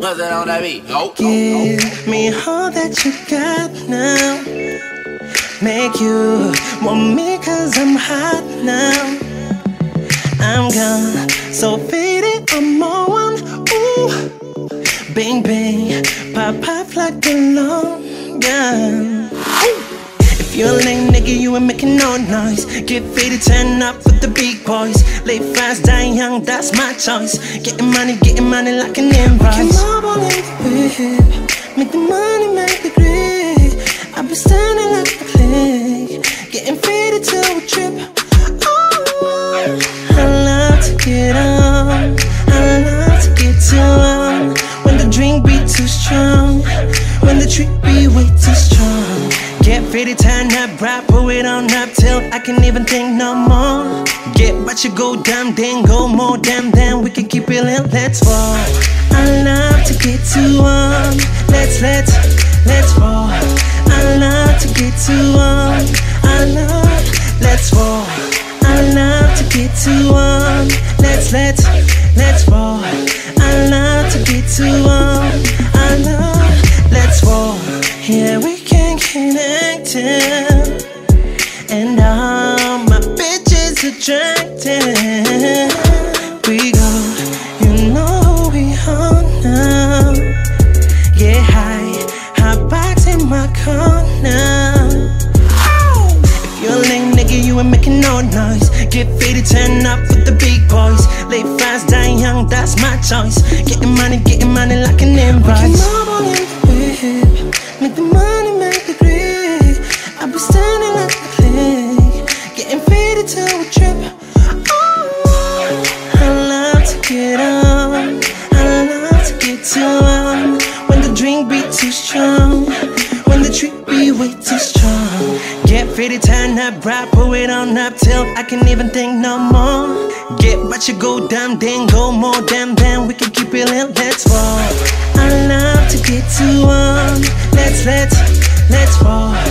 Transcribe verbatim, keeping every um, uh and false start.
Buzz it on that beat. Oh. Give me all that you got now. Make you want me cause I'm hot now. I'm gone, so faded, I'm on. Ooh, bang bang, pop pop like a long gun. If you're a lame nigga, you ain't making no noise. Get faded, turn up with the big boys. Live fast, die young, that's my choice. Getting money, getting money like an invoice. We can marble in the whip, make the money, make the grip. I've been standing like a plague, getting faded till we trip. Oh, I love to get on, I love to get too on. When the drink be too strong, when the treat be way too strong. Get faded, turn up, rap, pull it on up till I can't even think no more. Get what you go down, then go more damn, then we can keep it lit, let's walk. I love to get too on, let's, let's, let's walk. I love to get too on, I love, let's walk. I love to get too on, let's, let's, let's walk. I love to get too on, I love, let's walk. Yeah, we can connect it, and all my bitches attracted. We go, you know we on now. Get high, hot box in my corner. If you're a lame nigga, you ain't making no noise. Get faded, turn up with the big boys. Live fast, die young, that's my choice. Getting money, getting money like an invoice. We can marble in the whip, make the money, make the grip. I've been standing like a plague, getting faded till we trip. Oh, I love to get on, I love to get too on. When the drink be too strong, when the treat be way too strong. Get faded, turn up, rap, pull it on up till I can't even think no more. Get what you go down, then go more damn, then we can keep it lit, let's walk. I love to get too on, let's, let's, let's walk.